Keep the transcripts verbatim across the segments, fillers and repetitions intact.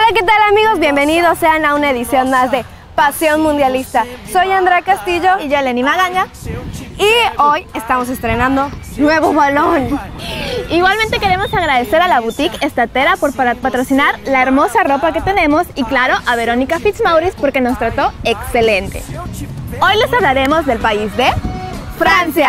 Hola, ¿qué tal amigos? Bienvenidos sean a una edición más de Pasión Mundialista. Soy Andrea Castillo y yo, Lenny Magaña, y hoy estamos estrenando nuevo balón. Igualmente queremos agradecer a la boutique Estatera por patrocinar la hermosa ropa que tenemos y claro, a Verónica Fitzmaurice porque nos trató excelente. Hoy les hablaremos del país de Francia.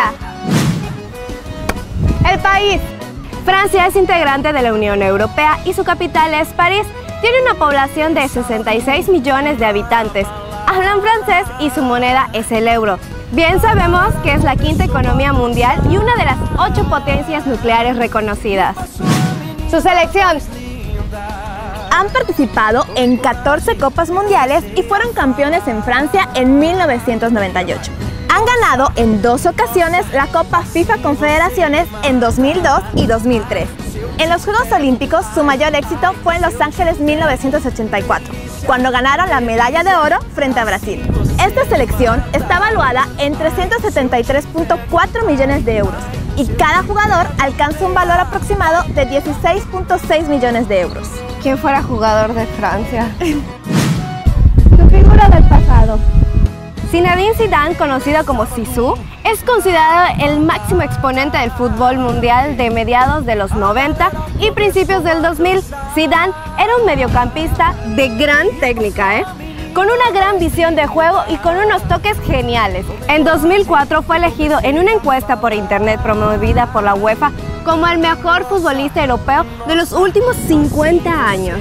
El país. Francia es integrante de la Unión Europea y su capital es París. Tiene una población de sesenta y seis millones de habitantes. Hablan francés y su moneda es el euro. Bien sabemos que es la quinta economía mundial y una de las ocho potencias nucleares reconocidas. Su selección. Han participado en catorce Copas Mundiales y fueron campeones en Francia en mil novecientos noventa y ocho. Han ganado en dos ocasiones la Copa FIFA Confederaciones en dos mil dos y dos mil tres. En los Juegos Olímpicos, su mayor éxito fue en Los Ángeles mil novecientos ochenta y cuatro, cuando ganaron la medalla de oro frente a Brasil. Esta selección está valuada en trescientos setenta y tres punto cuatro millones de euros y cada jugador alcanza un valor aproximado de dieciséis punto seis millones de euros. ¿Quién fuera jugador de Francia? Su figura del pasado. Zinedine Zidane, conocido como Zizou, es considerado el máximo exponente del fútbol mundial de mediados de los noventa y principios del dos mil. Zidane era un mediocampista de gran técnica, ¿eh? con una gran visión de juego y con unos toques geniales. En dos mil cuatro fue elegido en una encuesta por internet promovida por la UEFA como el mejor futbolista europeo de los últimos cincuenta años.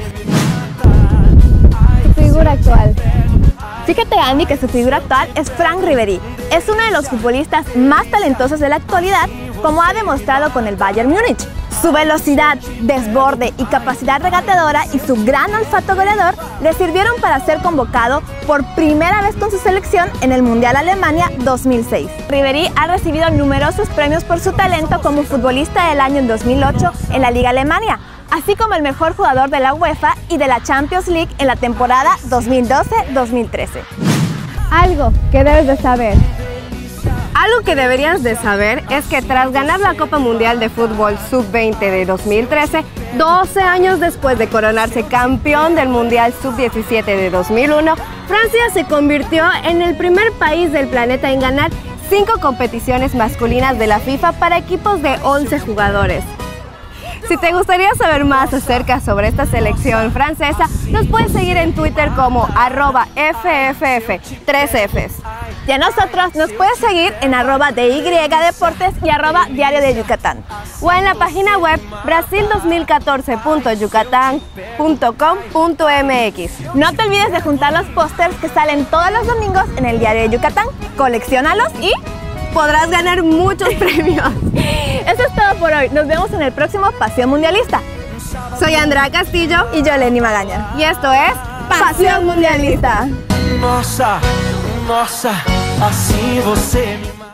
Su figura actual. Fíjate, Andy, que su figura actual es Franck Ribéry. Es uno de los futbolistas más talentosos de la actualidad, como ha demostrado con el Bayern Múnich. Su velocidad, desborde y capacidad regateadora y su gran olfato goleador le sirvieron para ser convocado por primera vez con su selección en el Mundial Alemania dos mil seis. Ribéry ha recibido numerosos premios por su talento como futbolista del año en dos mil ocho en la Liga Alemania, así como el mejor jugador de la UEFA y de la Champions League en la temporada dos mil doce dos mil trece. Algo que debes de saber. Algo que deberías de saber es que tras ganar la Copa Mundial de Fútbol sub veinte de dos mil trece, doce años después de coronarse campeón del Mundial sub diecisiete de dos mil uno, Francia se convirtió en el primer país del planeta en ganar cinco competiciones masculinas de la FIFA para equipos de once jugadores. Si te gustaría saber más acerca sobre esta selección francesa, nos puedes seguir en Twitter como arroba F F F tres Fs. Y a nosotros nos puedes seguir en arroba D Y Deportes y arroba Diario de Yucatán. O en la página web brasil dos mil catorce punto yucatán punto com punto M X. No te olvides de juntar los pósters que salen todos los domingos en el Diario de Yucatán. Colecciónalos y podrás ganar muchos premios. Eso es todo por hoy. Nos vemos en el próximo Pasión Mundialista. Soy Andrea Castillo y yo, Lenny Magaña. Y esto es Pasión Mundialista. Nossa, nossa, assim você me